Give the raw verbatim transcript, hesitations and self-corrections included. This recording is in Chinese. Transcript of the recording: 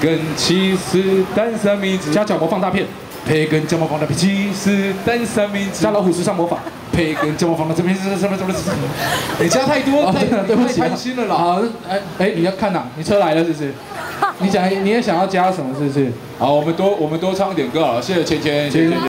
根起司蛋三明治， 加角膜放大片， 培根酱爆放大片，起司蛋三明治， 加老虎时尚魔法， 培根酱爆放大这边是什么什么什么？你加太多，太对不起， 太贪心了啦。 好，哎哎，你要看哪？你车来了是不是？你想你也想要加什么是不是？ 好，我们多我们多唱一点歌好了，谢谢芊芊，谢谢。